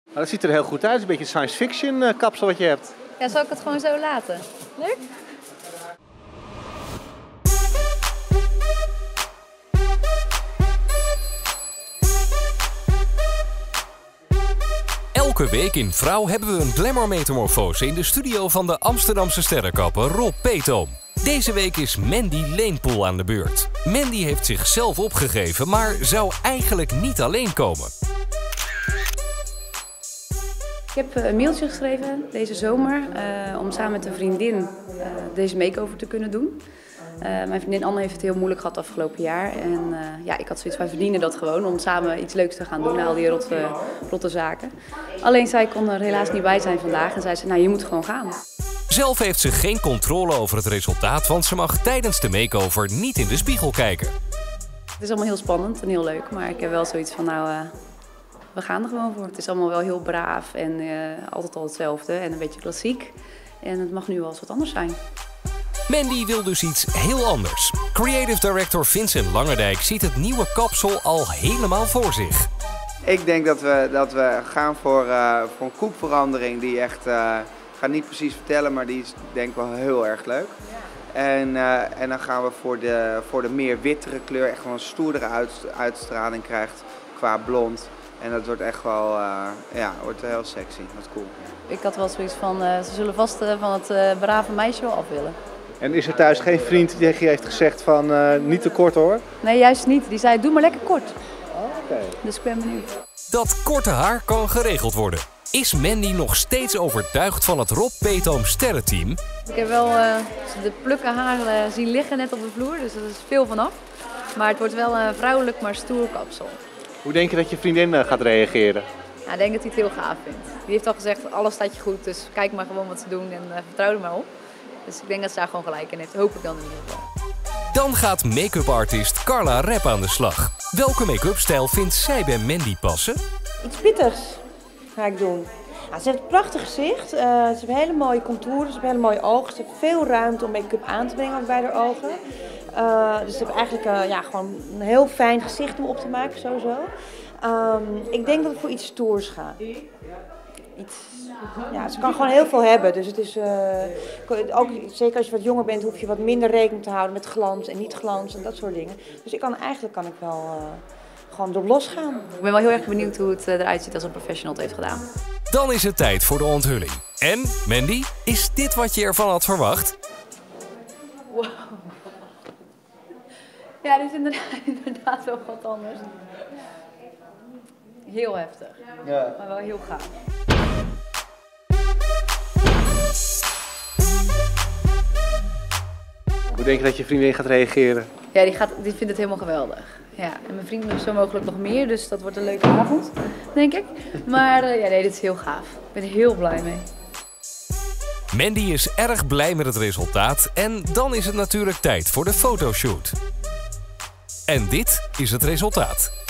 Dat ziet er heel goed uit. Het is een beetje een science fiction kapsel wat je hebt. Ja, zal ik het gewoon zo laten? Leuk? Elke week in Vrouw hebben we een glamour-metamorfose in de studio van de Amsterdamse sterrenkapper Rob Peetoom. Deze week is Mandy Leenpoel aan de beurt. Mandy heeft zichzelf opgegeven, maar zou eigenlijk niet alleen komen. Ik heb een mailtje geschreven deze zomer om samen met een vriendin deze makeover te kunnen doen. Mijn vriendin Anne heeft het heel moeilijk gehad afgelopen jaar. En ja, ik had zoiets van, verdienen dat gewoon om samen iets leuks te gaan doen na al die rotte zaken. Alleen zij kon er helaas niet bij zijn vandaag en zei ze, nou je moet gewoon gaan. Zelf heeft ze geen controle over het resultaat, want ze mag tijdens de makeover niet in de spiegel kijken. Het is allemaal heel spannend en heel leuk, maar ik heb wel zoiets van, nou we gaan er gewoon voor. Het is allemaal wel heel braaf en altijd al hetzelfde en een beetje klassiek. En het mag nu wel eens wat anders zijn. Mandy wil dus iets heel anders. Creative director Vincent Langendijk ziet het nieuwe kapsel al helemaal voor zich. Ik denk dat we gaan voor een koepverandering die echt, ik ga niet precies vertellen, maar die is denk ik wel heel erg leuk. En dan gaan we voor de meer wittere kleur, echt gewoon een stoerdere uitstraling krijgt qua blond. En dat wordt echt wel, wordt heel sexy, wat cool. Ik had wel zoiets van, ze zullen vast van het brave meisje wel af willen. En is er thuis geen vriend die tegen je heeft gezegd van niet te kort hoor? Nee, juist niet. Die zei, doe maar lekker kort. Oké. Dus ik ben benieuwd. Dat korte haar kan geregeld worden. Is Mandy nog steeds overtuigd van het Rob Peetoom sterrenteam? Ik heb wel de plukken haar zien liggen net op de vloer, dus er is veel vanaf. Maar het wordt wel een vrouwelijk maar stoer kapsel. Hoe denk je dat je vriendin gaat reageren? Ja, ik denk dat hij het heel gaaf vindt. Die heeft al gezegd, alles staat je goed, dus kijk maar gewoon wat ze doen en vertrouw er maar op. Dus ik denk dat ze daar gewoon gelijk in heeft, hoop ik dan in ieder geval. Dan gaat make-up artist Carla Rep aan de slag. Welke make-up stijl vindt zij bij Mandy passen? Iets pittigs ga ik doen. Ja, ze heeft een prachtig gezicht, ze heeft hele mooie contouren, ze heeft hele mooie ogen. Ze heeft veel ruimte om make-up aan te brengen ook bij haar ogen. Dus ze heeft eigenlijk gewoon een heel fijn gezicht om op te maken sowieso. Ik denk dat ik voor iets stoers ga. Ze kan gewoon heel veel hebben, dus het is ook, zeker als je wat jonger bent, hoef je wat minder rekening te houden met glans en niet glans en dat soort dingen. Dus eigenlijk kan ik wel gewoon erop losgaan. Ik ben wel heel erg benieuwd hoe het eruit ziet als een professional het heeft gedaan. Dan is het tijd voor de onthulling. En, Mandy, is dit wat je ervan had verwacht? Wow. Ja, dit is inderdaad wel wat anders. Heel heftig, ja. Maar wel heel gaaf. Hoe denk je dat je vriendin gaat reageren? Ja, die vindt het helemaal geweldig. Ja, en mijn vrienden doen zo mogelijk nog meer, dus dat wordt een leuke avond, denk ik. Maar nee, dit is heel gaaf. Ik ben er heel blij mee. Mandy is erg blij met het resultaat en dan is het natuurlijk tijd voor de fotoshoot. En dit is het resultaat.